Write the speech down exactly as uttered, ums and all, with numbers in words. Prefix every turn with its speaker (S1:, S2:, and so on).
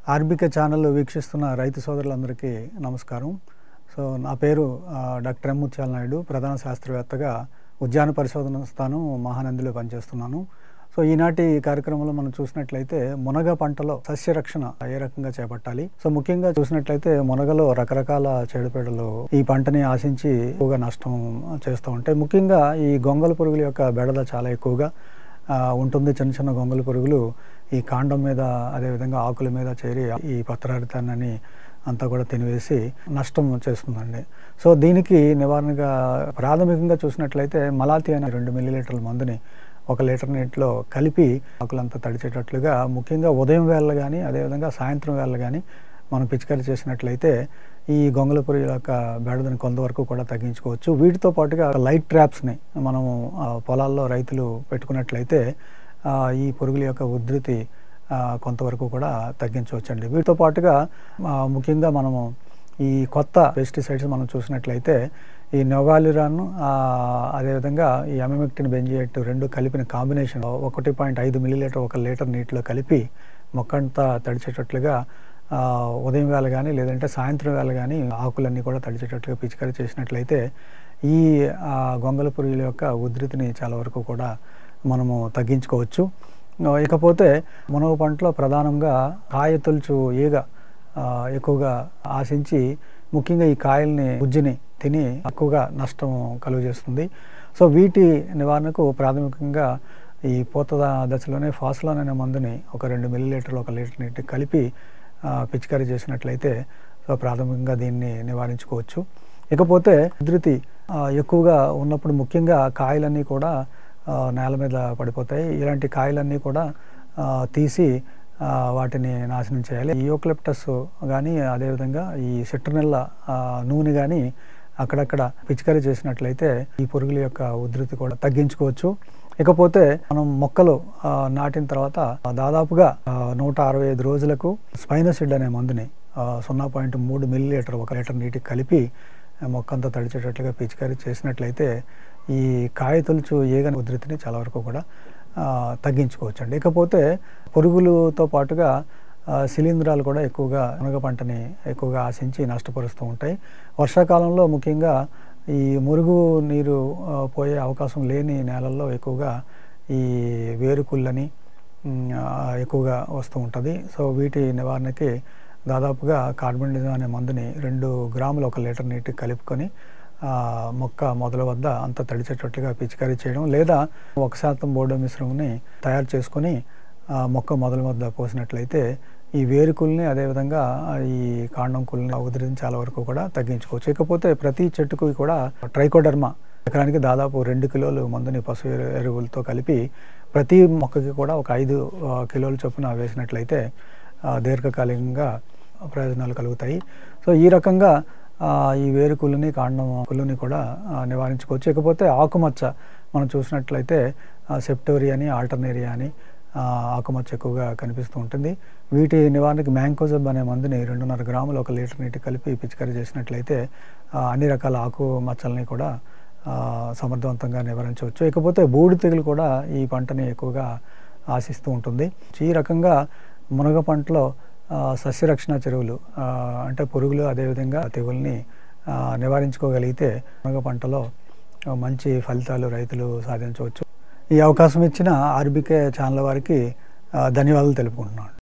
S1: RBK channel వీక్షిస్తున్న రైతు సోదరులందరికీ నమస్కారం. సో నా పేరు డాక్టర్ ఎం ముత్యాల నాయుడు, ప్రధాన శాస్త్రవేత్తగా ఉద్యాన పరిశోధన స్థానం మహానందిలో పనిచేస్తున్నాను. సో ఈనాటి కార్యక్రమంలో మనం చూసినట్లయితే మునగ పంటలో సస్యరక్షణ ఏ రకంగా చేపట్టాలి. సో ముఖ్యంగా చూసినట్లయితే మునగలో రకరకాల చెడుపీడలు ఈ పంటని ఆశించి ఎక్కువగా నష్టం చేస్తూ ఉంటాయి. ముఖ్యంగా ఈ గొంగళి పురుగుల యొక్క బెడద చాలా ఎక్కువగా ఉంటుంది. చిన్న చిన్న గొంగళి పురుగులు ఈ కాండం మీద అదేవిధంగా ఆకుల మీద చేరి ఈ పత్రహరితాన్ని అంతా కూడా తినివేసి నష్టం చేస్తుందండి. సో దీనికి నివారణగా ప్రాథమికంగా చూసినట్లయితే మలాతి అనే రెండు మిల్లీలీటర్ల మందుని ఒక లీటర్ నీటిలో కలిపి ఆకులంతా తడిచేటట్లుగా ముఖ్యంగా ఉదయం వేళ కానీ అదేవిధంగా సాయంత్రం వేళ కానీ మనం పిచికారీ చేసినట్లయితే ఈ గొంగళి పురుగుల యొక్క బెడదని కొంతవరకు కూడా తగ్గించుకోవచ్చు. వీటితో పాటుగా లైట్ ట్రాప్స్ని మనము పొలాల్లో రైతులు పెట్టుకున్నట్లయితే ఈ పురుగుల యొక్క ఉధృతి కొంతవరకు కూడా తగ్గించవచ్చండి. వీటితో పాటుగా ముఖ్యంగా మనము ఈ కొత్త పెస్టిసైడ్స్ మనం చూసినట్లయితే ఈ నొవాలిరాన్ అదేవిధంగా ఈ అమిమెక్టిన్ బెంజియేట్ రెండు కలిపిన కాంబినేషన్ ఒకటి పాయింట్ ఐదు మిల్లీలీటర్ ఒక లీటర్ నీటిలో కలిపి మొక్కంతా తడిచేటట్లుగా ఉదయం వేళ కానీ లేదంటే సాయంత్రం వేళ కానీ ఆకులన్నీ కూడా తడిచేటట్లుగా పిచికారీ చేసినట్లయితే ఈ గొంగళి పురుగుల యొక్క ఉధృతిని చాలా వరకు కూడా మనము తగ్గించుకోవచ్చు. ఇకపోతే మునగ పంటలో ప్రధానంగా కాయ తొలుచు ఈగ ఎక్కువగా ఆశించి ముఖ్యంగా ఈ కాయల్ని గుజ్జుని తిని ఎక్కువగా నష్టం కలుగజేస్తుంది. సో వీటి నివారణకు ప్రాథమికంగా ఈ పూత దశలోనే ఫాస్లాన్ అనే మందుని ఒక రెండు మిల్లీలీటర్లు ఒక లీటర్ నీటి కలిపి పిచికారీ చేసినట్లయితే సో ప్రాథమికంగా దీన్ని నివారించుకోవచ్చు. ఇకపోతే ఉధృతి ఎక్కువగా ఉన్నప్పుడు ముఖ్యంగా కాయలన్నీ కూడా నేల మీద పడిపోతాయి. ఇలాంటి కాయలన్నీ కూడా తీసి వాటిని నాశనం చేయాలి. ఈ యూకలిప్టస్ కానీ అదేవిధంగా ఈ సిట్రనెల్ల నూనె కానీ అక్కడక్కడ పిచికారీ చేసినట్లయితే ఈ పురుగుల యొక్క ఉధృతి కూడా తగ్గించుకోవచ్చు. ఇకపోతే మనం మొక్కలు నాటిన తర్వాత దాదాపుగా నూట అరవై ఐదు రోజులకు స్పైనోసిడ్ అనే మందుని సున్నా పాయింట్ మూడు మిల్లీలీటర్ ఒక లీటర్ నీటికి కలిపి మొక్కంతా తడిచేటట్లుగా పిచికారీ చేసినట్లయితే ఈ కాయ తొలుచు ఈగ ఉధృతిని చాలా వరకు కూడా తగ్గించుకోవచ్చు అండి. ఇకపోతే పురుగులతో పాటుగా శిలీంధ్రాలు కూడా ఎక్కువగా మునగ పంటని ఎక్కువగా ఆశించి నష్టపరుస్తూ ఉంటాయి. వర్షాకాలంలో ముఖ్యంగా ఈ మురుగు నీరు పోయే అవకాశం లేని నేలల్లో ఎక్కువగా ఈ వేరుకుళ్ళని ఎక్కువగా వస్తూ ఉంటుంది. సో వీటి నివారణకి దాదాపుగా కార్బన్డిజం అనే మందుని రెండు గ్రాములు ఒక లీటర్ నీటికి కలుపుకొని మొక్క మొదల వద్ద అంత తడిచేటట్లుగా పిచికారీ చేయడం, లేదా ఒక శాతం బోర్డో మిశ్రమంని తయారు చేసుకొని మొక్క మొదల వద్ద పోసినట్లయితే ఈ వేరుకుల్ని అదేవిధంగా ఈ కాండం కుల్ని ఉధృతిని చాలా వరకు కూడా తగ్గించుకోవచ్చు. ఇకపోతే ప్రతి చెట్టుకు కూడా ట్రైకోడర్మా ఎకరానికి దాదాపు రెండు కిలోలు మందుని పశు ఎరువులతో కలిపి ప్రతి మొక్కకి కూడా ఒక ఐదు కిలోల చొప్పున వేసినట్లయితే దీర్ఘకాలికంగా ప్రయోజనాలు కలుగుతాయి. సో ఈ రకంగా ఈ వేరు కుళ్ళుని కాండం కుళ్ళుని కూడా నివారించుకోవచ్చు. ఇకపోతే ఆకుమచ్చ మనం చూసినట్లయితే సెప్టోరియా అని ఆల్టర్నేరియా అని ఆకుమచ్చ ఎక్కువగా కనిపిస్తూ ఉంటుంది. వీటి నివారణకి మ్యాంకోజబ్ అనే మందుని రెండున్నర గ్రాములు ఒక లీటర్ నీటి కలిపి పిచికారీ చేసినట్లయితే అన్ని రకాల ఆకు మచ్చల్ని కూడా సమర్థవంతంగా నివారించవచ్చు. ఇకపోతే బూడి తెగులు కూడా ఈ పంటని ఎక్కువగా ఆశిస్తూ ఉంటుంది. ఈ రకంగా మునగ పంటలో సస్యరక్షణ చర్యలు అంటే పురుగులు అదేవిధంగా తెగుల్ని నివారించుకోగలిగితే మునగ పంటలో మంచి ఫలితాలు రైతులు సాధించవచ్చు. ఈ అవకాశం ఇచ్చిన ఆర్బీకే ఛానల్ వారికి ధన్యవాదాలు తెలుపుకుంటున్నాను.